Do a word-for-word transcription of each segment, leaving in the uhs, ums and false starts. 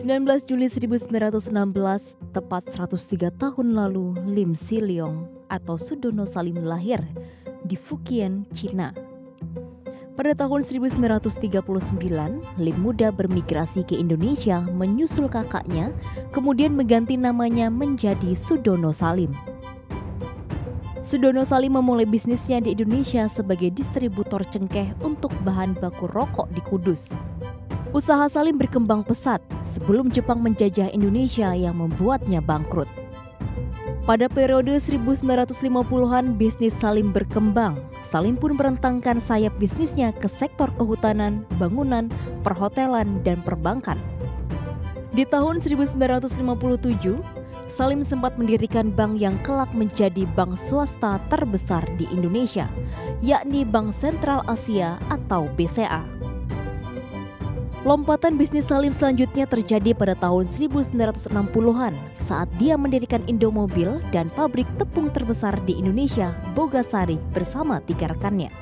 sembilan belas Juli seribu sembilan ratus enam belas, tepat seratus tiga tahun lalu, Lim Si Leong atau Sudono Salim lahir di Fukien, Cina. Pada tahun seribu sembilan ratus tiga puluh sembilan, Lim muda bermigrasi ke Indonesia menyusul kakaknya, kemudian mengganti namanya menjadi Sudono Salim. Sudono Salim memulai bisnisnya di Indonesia sebagai distributor cengkeh untuk bahan baku rokok di Kudus. Usaha Salim berkembang pesat sebelum Jepang menjajah Indonesia yang membuatnya bangkrut. Pada periode seribu sembilan ratus lima puluhan, bisnis Salim berkembang. Salim pun merentangkan sayap bisnisnya ke sektor kehutanan, bangunan, perhotelan, dan perbankan. Di tahun seribu sembilan ratus lima puluh tujuh, Salim sempat mendirikan bank yang kelak menjadi bank swasta terbesar di Indonesia, yakni Bank Sentral Asia atau B C A. Lompatan bisnis Salim selanjutnya terjadi pada tahun seribu sembilan ratus enam puluhan saat dia mendirikan Indomobil dan pabrik tepung terbesar di Indonesia, Bogasari, bersama tiga rekannya.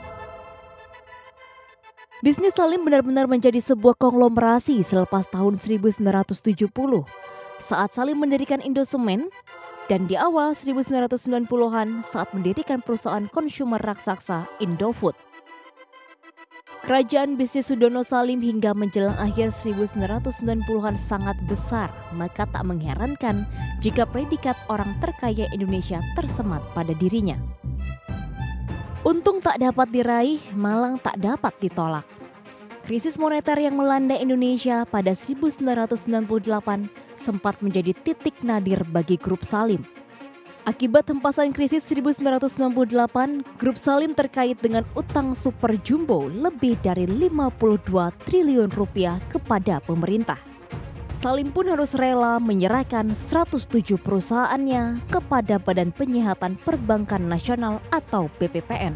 Bisnis Salim benar-benar menjadi sebuah konglomerasi selepas tahun seribu sembilan ratus tujuh puluh saat Salim mendirikan Indosemen dan di awal seribu sembilan ratus sembilan puluhan saat mendirikan perusahaan konsumer raksasa Indofood. Kerajaan bisnis Sudono Salim hingga menjelang akhir seribu sembilan ratus sembilan puluhan sangat besar, maka tak mengherankan jika predikat orang terkaya Indonesia tersemat pada dirinya. Untung tak dapat diraih, malang tak dapat ditolak. Krisis moneter yang melanda Indonesia pada seribu sembilan ratus sembilan puluh delapan sempat menjadi titik nadir bagi grup Salim. Akibat hempasan krisis seribu sembilan ratus sembilan puluh delapan, grup Salim terkait dengan utang super jumbo lebih dari lima puluh dua triliun rupiah kepada pemerintah. Salim pun harus rela menyerahkan seratus tujuh perusahaannya kepada Badan Penyihatan Perbankan Nasional atau B P P N.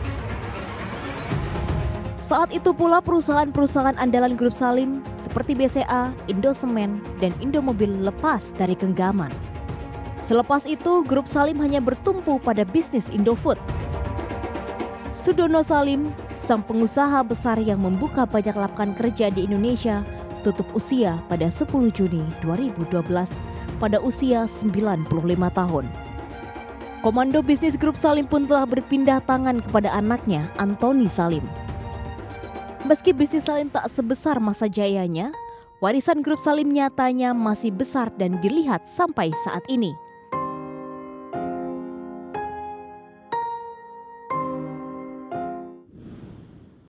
Saat itu pula perusahaan-perusahaan andalan grup Salim seperti B C A, Indosemen, dan Indomobil lepas dari genggaman. Selepas itu, grup Salim hanya bertumpu pada bisnis Indofood. Sudono Salim, sang pengusaha besar yang membuka banyak lapangan kerja di Indonesia, tutup usia pada sepuluh Juni dua ribu dua belas pada usia sembilan puluh lima tahun. Komando bisnis grup Salim pun telah berpindah tangan kepada anaknya, Antoni Salim. Meski bisnis Salim tak sebesar masa jayanya, warisan grup Salim nyatanya masih besar dan dilihat sampai saat ini.